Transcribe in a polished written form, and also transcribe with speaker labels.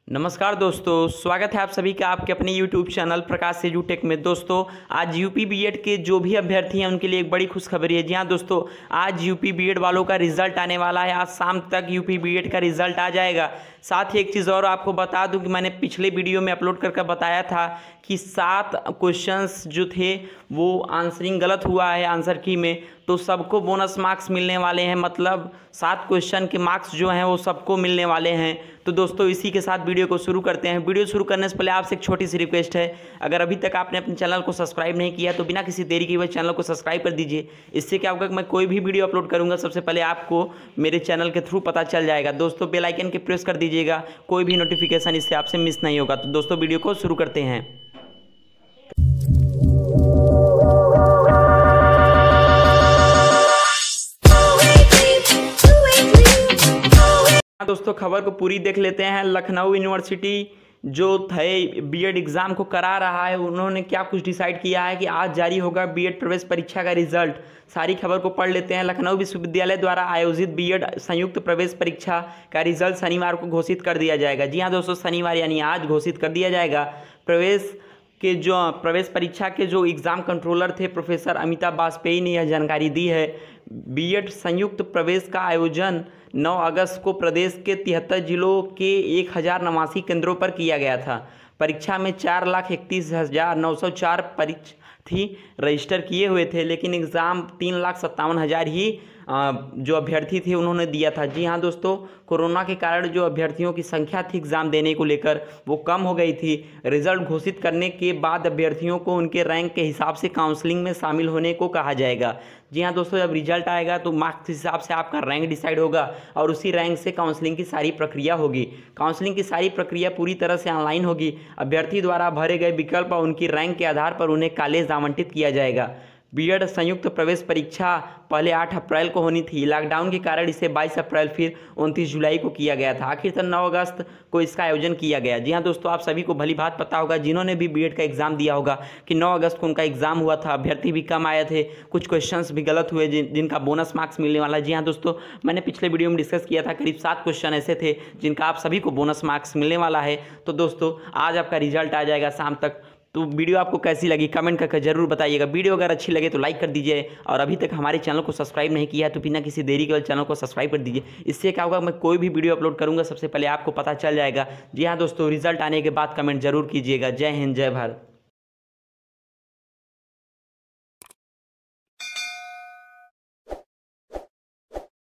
Speaker 1: नमस्कार दोस्तों, स्वागत है आप सभी का आपके अपने YouTube चैनल प्रकाश से यूटेक में। दोस्तों आज यूपी बीएड के जो भी अभ्यर्थी हैं उनके लिए एक बड़ी खुशखबरी है। जी हाँ दोस्तों, आज यूपी बीएड वालों का रिजल्ट आने वाला है। आज शाम तक यूपी बीएड का रिजल्ट आ जाएगा। साथ ही एक चीज़ और आपको बता दूं कि मैंने पिछले वीडियो में अपलोड करके बताया था कि 7 क्वेश्चंस जो थे वो आंसरिंग गलत हुआ है आंसर की में, तो सबको बोनस मार्क्स मिलने वाले हैं। मतलब 7 क्वेश्चन के मार्क्स जो हैं वो सबको मिलने वाले हैं। तो दोस्तों इसी के साथ वीडियो को शुरू करते हैं। वीडियो शुरू करने से पहले आपसे एक छोटी सी रिक्वेस्ट है, अगर अभी तक आपने अपने चैनल को सब्सक्राइब नहीं किया तो बिना किसी देरी के हुए चैनल को सब्सक्राइब कर दीजिए। इससे क्या होगा कि मैं कोई भी वीडियो अपलोड करूंगा सबसे पहले आपको मेरे चैनल के थ्रू पता चल जाएगा। दोस्तों बेल आइकन के प्रेस कर दीजिएगा, कोई भी नोटिफिकेशन इससे आपसे मिस नहीं होगा। तो दोस्तों वीडियो को शुरू करते हैं। दोस्तों खबर को पूरी देख लेते हैं। लखनऊ यूनिवर्सिटी जो थे बीएड एग्ज़ाम को करा रहा है, उन्होंने क्या कुछ डिसाइड किया है कि आज जारी होगा बीएड प्रवेश परीक्षा का रिजल्ट। सारी खबर को पढ़ लेते हैं। लखनऊ विश्वविद्यालय द्वारा आयोजित बीएड संयुक्त प्रवेश परीक्षा का रिजल्ट शनिवार को घोषित कर दिया जाएगा। जी हाँ दोस्तों, शनिवार यानी आज घोषित कर दिया जाएगा। प्रवेश परीक्षा के जो एग्ज़ाम कंट्रोलर थे प्रोफेसर अमिताभ वाजपेयी ने यह जानकारी दी है। बीएड संयुक्त प्रवेश का आयोजन 9 अगस्त को प्रदेश के 73 जिलों के 1089 केंद्रों पर किया गया था। परीक्षा में 4,31,904 परीक्षार्थी रजिस्टर किए हुए थे, लेकिन एग्ज़ाम 3,57,000 ही जो अभ्यर्थी थे उन्होंने दिया था। जी हाँ दोस्तों, कोरोना के कारण जो अभ्यर्थियों की संख्या थी एग्ज़ाम देने को लेकर वो कम हो गई थी। रिजल्ट घोषित करने के बाद अभ्यर्थियों को उनके रैंक के हिसाब से काउंसलिंग में शामिल होने को कहा जाएगा। जी हाँ दोस्तों, जब रिजल्ट आएगा तो मार्क्स के हिसाब से आपका रैंक डिसाइड होगा और उसी रैंक से काउंसलिंग की सारी प्रक्रिया होगी। काउंसलिंग की सारी प्रक्रिया पूरी तरह से ऑनलाइन होगी। अभ्यर्थी द्वारा भरे गए विकल्प और उनकी रैंक के आधार पर उन्हें कॉलेज आवंटित किया जाएगा। बीएड संयुक्त प्रवेश परीक्षा पहले 8 अप्रैल को होनी थी। लॉकडाउन के कारण इसे 22 अप्रैल फिर 29 जुलाई को किया गया था। आखिरकार 9 अगस्त को इसका आयोजन किया गया। जी हाँ दोस्तों, आप सभी को भली बात पता होगा जिन्होंने भी बीएड का एग्ज़ाम दिया होगा कि 9 अगस्त को उनका एग्ज़ाम हुआ था। अभ्यर्थी भी कम आए थे, कुछ क्वेश्चंस भी गलत हुए जिनका बोनस मार्क्स मिलने वाला। जी हाँ दोस्तों, मैंने पिछले वीडियो में डिस्कस किया था, करीब 7 क्वेश्चन ऐसे थे जिनका आप सभी को बोनस मार्क्स मिलने वाला है। तो दोस्तों आज आपका रिजल्ट आ जाएगा शाम तक। तो वीडियो आपको कैसी लगी कमेंट करके जरूर बताइएगा। वीडियो अगर अच्छी लगे तो लाइक कर दीजिए, और अभी तक हमारे चैनल को सब्सक्राइब नहीं किया है तो बिना किसी देरी के चैनल को सब्सक्राइब कर दीजिए। इससे क्या होगा, मैं कोई भी वीडियो अपलोड करूंगा सबसे पहले आपको पता चल जाएगा। जी हाँ दोस्तों, रिजल्ट आने के बाद कमेंट जरूर कीजिएगा। जय हिंद, जय भारत।